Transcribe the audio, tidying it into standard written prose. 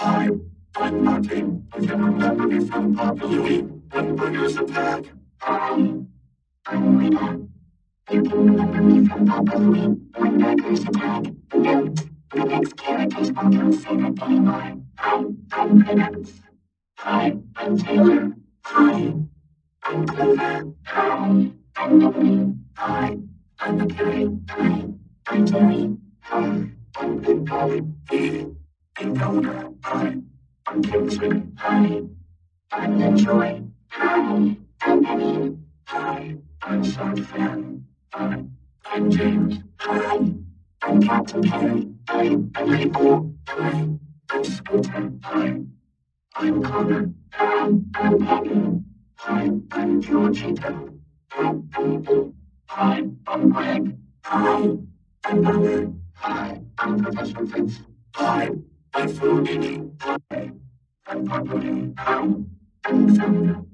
Hi, I'm Martin. You can remember me from Papa Louie when burgers attack. Hi, I'm Rita. You can remember me from Papa Louie when burgers attack. Note, the next characters won't say that anymore. Hi, I'm Credence. Hi, I'm Taylor. Hi, I'm Clover. Hi, I'm Emily. Hi, I'm the Carrie. Hi, I'm Jerry. Hi, I'm Big Polly. Big Elder. Hi, I'm Kingsley. Hi, I'm Enjoy. Hi, I'm Penny. Hi, I'm Short Fan. Hi, I'm James. Hi, I'm Captain Harry. Hi, I'm April. Hi, I'm Scooter. Hi, I'm Connor. Hi, I'm Penny. Hi, I'm Georgito. Hi, I'm Ethan. Hi, I'm Greg. Hi, I'm Mother. Hi, I'm Professor Fitz. Hi, I'm Foodie. Hi, I'm Papa. Hi, I'm Sandra.